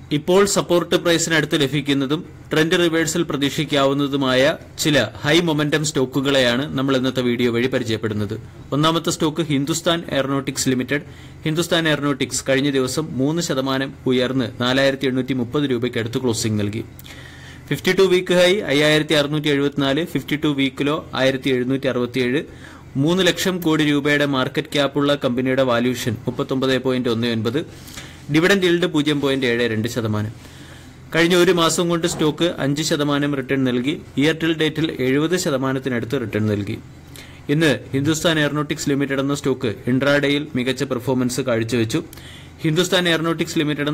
ഇപ്പോൾ സപ്പോർട്ട് പ്രൈസിനടുത്ത് ലഭിക്കുന്നതും trend reversal പ്രതീക്ഷിക്കാവുന്നതുമായ ചില ഹൈ മൊമെന്റം സ്റ്റോക്കുകളെയാണ് നമ്മൾ ഇന്നത്തെ വീഡിയോ വഴി പരിചയപ്പെടുന്നത്. ഒന്നാമത്തെ stock Hindustan aeronautics limited. Hindustan aeronautics കഴിഞ്ഞ ദിവസം 3% ഉയർന്ന് 4830 രൂപയ്ക്ക് അടുത്ത് ക്ലോസിംഗ് നൽകി. 52 week high 5674, 52 week low 1767. 3 lakh crore രൂപയുടെ മാർക്കറ്റ് ക്യാപ്പുള്ള കമ്പനിയുടെ വാല്യൂഷൻ 39.19. Dividend yield 0.72%. കഴിഞ്ഞ ഒരു മാസം കൊണ്ട് സ്റ്റോക്ക് 5% റിട്ടേൺ നൽകി. ഇയർ ടിൽ ഡേറ്റിൽ 70%-നടുത്ത് റിട്ടേൺ നൽകി. ഇന്ന് ഹിന്ദുസ്ഥാൻ എയറോനോട്ടിക്സ് ലിമിറ്റഡ് എന്ന സ്റ്റോക്ക് ഇൻട്രാഡേയിൽ മികച്ച പെർഫോമൻസ് കാഴ്ചവെച്ചു. ഹിന്ദുസ്ഥാൻ എയറോനോട്ടിക്സ് ലിമിറ്റഡ്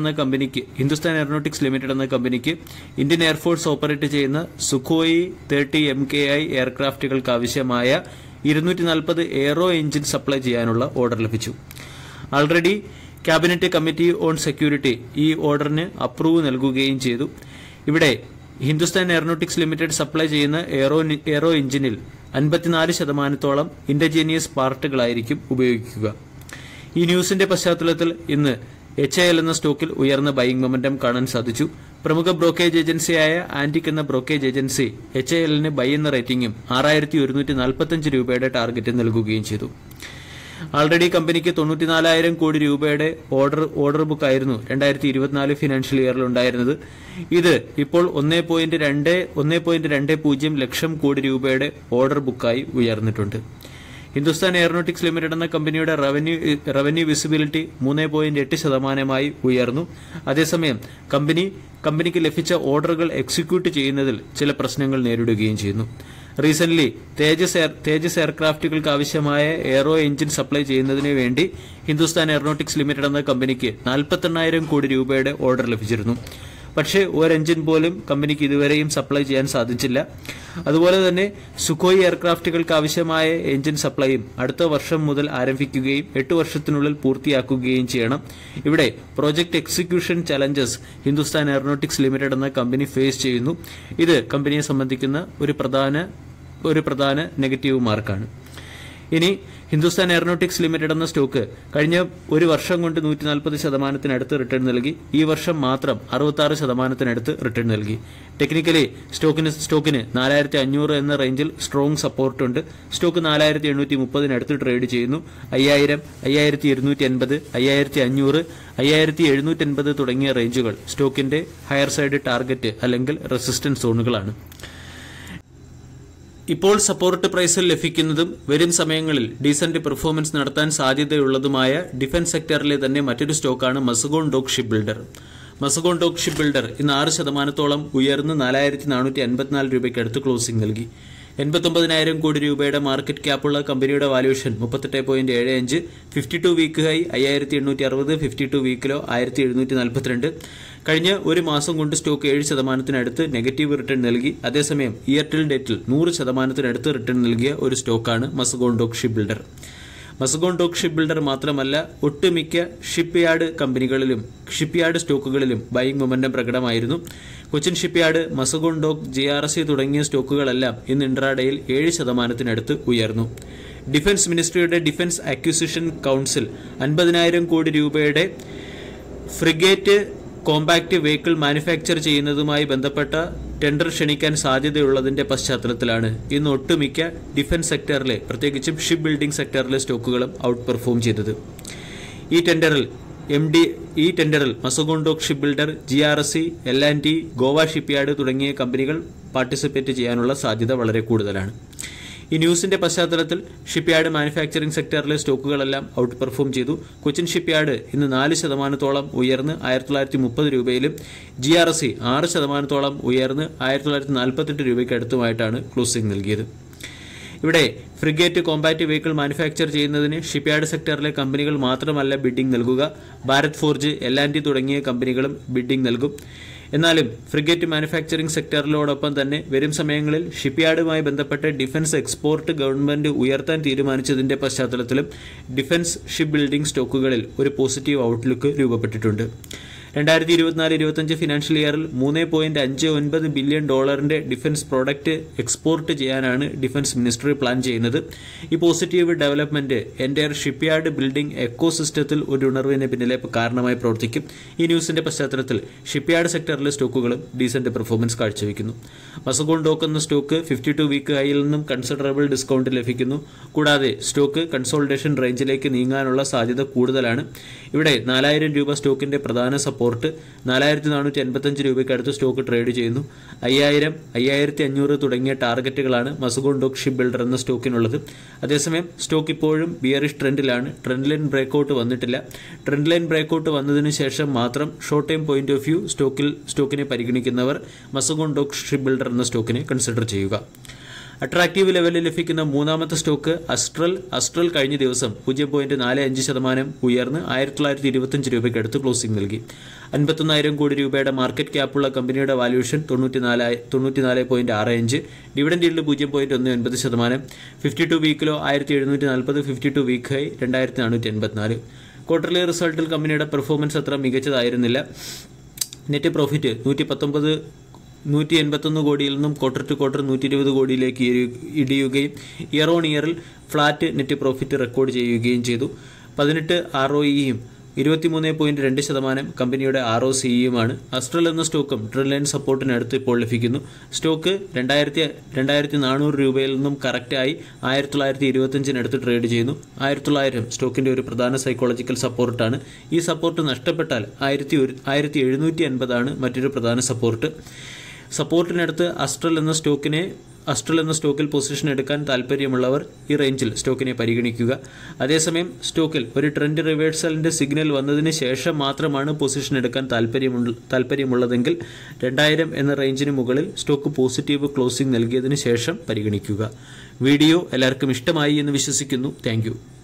എന്ന കമ്പനിക്ക് ഇന്ത്യൻ എയർഫോഴ്സ് ഓപ്പറേറ്റ് ചെയ്യുന്ന സുഖോയി 30 MKI എയർക്രാഫ്റ്റുകൾക്ക് ആവശ്യമായ 240 എയ്റോ എഞ്ചിൻ സപ്ലൈ ചെയ്യാനുള്ള ഓർഡർ ലഭിച്ചു. Already cabinet committee on security ഈ ഓർഡറിന് അപ്രൂവ് നൽകുകയും ചെയ്തു. ഇവിടെ ഹിന്ദുസ്ഥാൻ എയറോനോട്ടിക്സ് ലിമിറ്റഡ് സപ്ലൈ ചെയ്യുന്ന എയ്റോ എഞ്ചിനിൽ 54%-ഓളം ഇൻഡജീനിയസ് പാർട്ടുകളായിരിക്കും ഉപയോഗിക്കുക. ഈ ന്യൂസിന്റെ പശ്ചാത്തലത്തിൽ ഇന്ന് HAL എന്ന സ്റ്റോക്കിൽ ഉയർന്ന ബൈയിങ് മൊമെന്റം കാണാൻ സാധിച്ചു. പ്രമുഖ ബ്രോക്കേജ് ഏജൻസിയായ ആന്റിക് എന്ന ബ്രോക്കേജ് ഏജൻസി HALന് ബൈ എന്ന റേറ്റിംഗും 6145 രൂപയുടെ ടാർഗറ്റ് നൽകുകയും ചെയ്തു. ആൾറെഡി കമ്പനിക്ക് 94,000 കോടി രൂപയുടെ ഓർഡർ ബുക്ക് ആയിരുന്നു 2024 ഫിനാൻഷ്യൽ ഇയറിൽ ഉണ്ടായിരുന്നത്. ഇത് ഇപ്പോൾ 1.20 ലക്ഷം കോടി രൂപയുടെ ഓർഡർ ബുക്കായി ഉയർന്നിട്ടുണ്ട്. ഹിന്ദുസ്ഥാൻ എയറോനോട്ടിക്സ് ലിമിറ്റഡ് എന്ന കമ്പനിയുടെ റവന്യൂ വിസിബിലിറ്റി 3.8%-ആയി ഉയർന്നു. അതേസമയം കമ്പനിക്ക് ലഭിച്ച ഓർഡറുകൾ എക്സിക്യൂട്ട് ചെയ്യുന്നതിൽ ചില പ്രശ്നങ്ങൾ നേരിടുകയും ചെയ്യുന്നു. റീസെന്റ് തേജസ് എയർക്രാഫ്റ്റുകൾക്ക് ആവശ്യമായ എയ്റോ എഞ്ചിൻ സപ്ലൈ ചെയ്യുന്നതിന് വേണ്ടി ഹിന്ദുസ്ഥാൻ എയറോനോട്ടിക്സ് ലിമിറ്റഡ് എന്ന കമ്പനിക്ക് 48,000 കോടി രൂപയുടെ ഓർഡർ ലഭിച്ചിരുന്നു. പക്ഷേ ഒരു എഞ്ചിൻ പോലും കമ്പനിക്ക് ഇതുവരെയും സപ്ലൈ ചെയ്യാൻ സാധിച്ചില്ല. അതുപോലെ തന്നെ സുഖോയി എയർക്രാഫ്റ്റുകൾക്ക് ആവശ്യമായ എഞ്ചിൻ സപ്ലൈയും അടുത്ത വർഷം മുതൽ ആരംഭിക്കുകയും 8 വർഷത്തിനുള്ളിൽ പൂർത്തിയാക്കുകയും ചെയ്യണം. ഇവിടെ project execution challenges Hindustan aeronautics limited എന്ന കമ്പനി ഫേസ് ചെയ്യുന്നു. ഇത് കമ്പനിയെ സംബന്ധിക്കുന്ന ഒരു പ്രധാന നെഗറ്റീവ് മാർക്കാണ്. ഇനി ഹിന്ദുസ്ഥാൻ എയറോനോട്ടിക്സ് ലിമിറ്റഡ് എന്ന സ്റ്റോക്ക് കഴിഞ്ഞ ഒരു വർഷം കൊണ്ട് 140%-നടുത്ത് റിട്ടേൺ നൽകി. ഈ വർഷം മാത്രം 66%-നടുത്ത് റിട്ടേൺ നൽകി. ടെക്നിക്കലി സ്റ്റോക്കിന് 4500 എന്ന റേഞ്ചിൽ സ്ട്രോങ് സപ്പോർട്ടുണ്ട്. സ്റ്റോക്ക് 4830-നടുത്ത് ട്രേഡ് ചെയ്യുന്നു. 5000, 5280, 5500, 5780 തുടങ്ങിയ റേഞ്ചുകൾ സ്റ്റോക്കിന്റെ ഹയർ സൈഡ് ടാർഗറ്റ് അല്ലെങ്കിൽ റെസിസ്റ്റൻസ് സോണുകളാണ്. ഇപ്പോൾ സപ്പോർട്ട് പ്രൈസിൽ ലഭിക്കുന്നതും വരും സമയങ്ങളിൽ ഡീസന്റ് പെർഫോമൻസ് നടത്താൻ സാധ്യതയുള്ളതുമായ ഡിഫൻസ് സെക്ടറിലെ തന്നെ മറ്റൊരു സ്റ്റോക്കാണ് Mazagon dock ship builder. Mazagon dock ship builder ഇന്ന് 6%-ഓളം ഉയർന്ന് 4454 രൂപയ്ക്ക് അടുത്ത് ക്ലോസിംഗ് നൽകി. 89,000 കോടി രൂപയുടെ മാർക്കറ്റ് ക്യാപ്പുള്ള കമ്പനിയുടെ valuation 38.75. 52 week high 5860, 52 week low 1742. കഴിഞ്ഞ ഒരു മാസം കൊണ്ട് സ്റ്റോക്ക് 7%-നടുത്ത് നെഗറ്റീവ് റിട്ടേൺ നൽകി. അതേസമയം ഇയർ ടിൽ ഡേറ്റിൽ 100%-നടുത്ത് റിട്ടേൺ നൽകിയ ഒരു സ്റ്റോക്കാണ് Mazagon dock ship builder. Mazagon dock ship builder മാത്രമല്ല, ഒട്ടുമിക്ക ഷിപ്പ്യാർഡ് സ്റ്റോക്കുകളിലും ബൈയിങ് മൊമെന്റം പ്രകടമായിരുന്നു. Cochin shipyard, Mazagon dock, GRC തുടങ്ങിയ സ്റ്റോക്കുകളെല്ലാം ഇന്ന് ഇൻട്രാഡേയിൽ 7%-നടുത്ത് ഉയർന്നു. ഡിഫൻസ് മിനിസ്ട്രിയുടെ ഡിഫൻസ് അക്വിസിഷൻ കൌൺസിൽ 50,000 കോടി രൂപയുടെ ഫ്രിഗേറ്റ് കോമ്പാക്ട് വെഹിക്കിൾ മാനുഫാക്ചർ ചെയ്യുന്നതുമായി ബന്ധപ്പെട്ട ടെൻഡർ ക്ഷണിക്കാൻ സാധ്യതയുള്ളതിന്റെ പശ്ചാത്തലത്തിലാണ് ഇന്ന് ഒട്ടുമിക്ക ഡിഫൻസ് സെക്ടറിലെ, പ്രത്യേകിച്ചും ഷിപ്പ് ബിൽഡിംഗ് സെക്ടറിലെ സ്റ്റോക്കുകളും ഔട്ട് പെർഫോം ചെയ്തത്. ഈ ടെൻഡറിൽ Mazagon dock ship builder, GRC, L&T, Goa shipyard തുടങ്ങിയ കമ്പനികൾ പാർട്ടിസിപ്പേറ്റ് ചെയ്യാനുള്ള സാധ്യത വളരെ കൂടുതലാണ്. ഈ ന്യൂസിന്റെ പശ്ചാത്തലത്തിൽ ഷിപ്പ്യാർഡ് മാനുഫാക്ചറിംഗ് സെക്ടറിലെ സ്റ്റോക്കുകളെല്ലാം ഔട്ട് പെർഫോം ചെയ്തു. കൊച്ചിൻ ഷിപ്പ്യാർഡ് ഇന്ന് 4%-ഓളം ഉയർന്ന് 1930 രൂപയിലും, GRC 6%-ഓളം ഉയർന്ന് 1948 രൂപയ്ക്ക് അടുത്തുമായിട്ടാണ് ക്ലോസിംഗ് നൽകിയത്. ഇവിടെ ഫ്രിഗേറ്റ് കോമ്പാക്ട് വെഹിക്കിൾ മാനുഫാക്ചർ ചെയ്യുന്നതിന് ഷിപ്പ്യാർഡ് സെക്ടറിലെ കമ്പനികൾ മാത്രമല്ല ബിഡിംഗ് നൽകുക, ഭാരത് ഫോർജ്, L&T തുടങ്ങിയ കമ്പനികളും ബിഡിംഗ് നൽകും. എന്നാലും ഫ്രിഗേറ്റ് മാനുഫാക്ചറിംഗ് സെക്ടറിലോടൊപ്പം തന്നെ വരും സമയങ്ങളിൽ ഷിപ്പ്യാർഡുമായി ബന്ധപ്പെട്ട ഡിഫൻസ് എക്സ്പോർട്ട് ഗവൺമെന്റ് ഉയർത്താൻ തീരുമാനിച്ചതിന്റെ പശ്ചാത്തലത്തിലും ഡിഫൻസ് ഷിപ്പ് ബിൽഡിംഗ് സ്റ്റോക്കുകളിൽ ഒരു പോസിറ്റീവ് ഔട്ട്ലുക്ക് രൂപപ്പെട്ടിട്ടുണ്ട്. 2024-25 ഫിനാൻഷ്യൽ ഇയറിൽ $3.59 ബില്യൺ ഡിഫൻസ് പ്രോഡക്റ്റ് എക്സ്പോർട്ട് ചെയ്യാനാണ് ഡിഫൻസ് മിനിസ്ട്രി പ്ലാൻ ചെയ്യുന്നത്. ഈ positive development entire shipyard building എക്കോസിസ്റ്റത്തിൽ ഒരു ഉണർവിന് പിന്നിലെ കാരണമായി പ്രവർത്തിക്കും. ഈ ന്യൂസിന്റെ പശ്ചാത്തലത്തിൽ ഷിപ്പ്യാർഡ് സെക്ടറിലെ സ്റ്റോക്കുകളും ഡീസന്റ് പെർഫോമൻസ് കാഴ്ചവെക്കുന്നു. മസഗോൺ ഡോക്ക് എന്ന സ്റ്റോക്ക് 52 വീക്ക് ഹൈയിൽ നിന്നും കൺസിഡറബിൾ ഡിസ്കൗണ്ട് ലഭിക്കുന്നു. കൂടാതെ സ്റ്റോക്ക് കൺസോൾട്ടേഷൻ റേഞ്ചിലേക്ക് നീങ്ങാനുള്ള സാധ്യത കൂടുതലാണ്. ഇവിടെ 4000 രൂപ സ്റ്റോക്കിന്റെ പ്രധാന സപ്പോർട്ട് 4485 രൂപയ്ക്ക് അടുത്ത് സ്റ്റോക്ക് ട്രേഡ് ചെയ്യുന്നു. 5000, 5500 തുടങ്ങിയ ടാർഗറ്റുകളാണ് മസഗോൺ ഡോക്ക് ഷിപ്പ് ബിൽഡർ എന്ന സ്റ്റോക്കിനുള്ളത്. അതേസമയം സ്റ്റോക്ക് ഇപ്പോഴും ബിയറിഷ് ട്രെൻഡിലാണ്. ട്രെൻഡ് ലൈൻ ബ്രേക്കൗട്ട് വന്നിട്ടില്ല. ട്രെൻഡ് ലൈൻ ബ്രേക്കൗട്ട് വന്നതിന് ശേഷം മാത്രം short time point of view സ്റ്റോക്കിനെ പരിഗണിക്കുന്നവർ മസഗോൺ ഡോക്ക് ഷിപ്പ് ബിൽഡർ എന്ന സ്റ്റോക്കിനെ കൺസിഡർ ചെയ്യുക. അട്രാക്റ്റീവ് ലെവലിൽ ലഭിക്കുന്ന മൂന്നാമത്തെ സ്റ്റോക്ക് അസ്ട്രൽ കഴിഞ്ഞ ദിവസം 0.45% ഉയർന്ന് 1925 രൂപയ്ക്ക് അടുത്ത് ക്ലോസിംഗ് നൽകി. 51,000 കോടി രൂപയുടെ മാർക്കറ്റ് ക്യാപ്പുള്ള കമ്പനിയുടെ valuation 94.65, dividend yield 0.19%, 52 week low 1740, 52 week high 2484. Quarterly റിസൾട്ടിൽ കമ്പനിയുടെ പെർഫോമൻസ് അത്ര മികച്ചതായിരുന്നില്ല. നെറ്റ് പ്രോഫിറ്റ് 181 കോടിയിൽ നിന്നും ക്വാർട്ടർ ടു ക്വാർട്ടർ 120 കോടിയിലേക്ക് ഇടിയുകയും ഇയർ ഓൺ ഇയറിൽ ഫ്ലാറ്റ് നെറ്റ് പ്രോഫിറ്റ് റെക്കോർഡ് ചെയ്യുകയും ചെയ്തു. 18 ROEയും 23.2% കമ്പനിയുടെ ROCEയുമാണ്. അസ്ട്രൽ എന്ന സ്റ്റോക്കും ട്രെൻഡ് ലൈൻ സപ്പോർട്ടിനടുത്ത് ഇപ്പോൾ ലഭിക്കുന്നു. സ്റ്റോക്ക് 2400 രൂപയിൽ നിന്നും കറക്റ്റായി 1925 ട്രേഡ് ചെയ്യുന്നു. 1900 സ്റ്റോക്കിന്റെ ഒരു പ്രധാന സൈക്കോളജിക്കൽ സപ്പോർട്ടാണ്. ഈ സപ്പോർട്ട് നഷ്ടപ്പെട്ടാൽ 1750 മറ്റൊരു പ്രധാന സപ്പോർട്ട്. സപ്പോർട്ടിനടുത്ത് അസ്ട്രൽ എന്ന സ്റ്റോക്കിൽ പൊസിഷൻ എടുക്കാൻ താൽപ്പര്യമുള്ളവർ ഈ റേഞ്ചിൽ സ്റ്റോക്കിനെ പരിഗണിക്കുക. അതേസമയം സ്റ്റോക്കിൽ ഒരു ട്രെൻഡ് റിവേഴ്സലിന്റെ സിഗ്നൽ വന്നതിന് ശേഷം മാത്രമാണ് പൊസിഷൻ എടുക്കാൻ താൽപ്പര്യമുള്ളതെങ്കിൽ 2000 എന്ന റേഞ്ചിന് മുകളിൽ സ്റ്റോക്ക് പോസിറ്റീവ് ക്ലോസിംഗ് നൽകിയതിന് ശേഷം പരിഗണിക്കുക. വീഡിയോ എല്ലാവർക്കും ഇഷ്ടമായി എന്ന് വിശ്വസിക്കുന്നു. താങ്ക്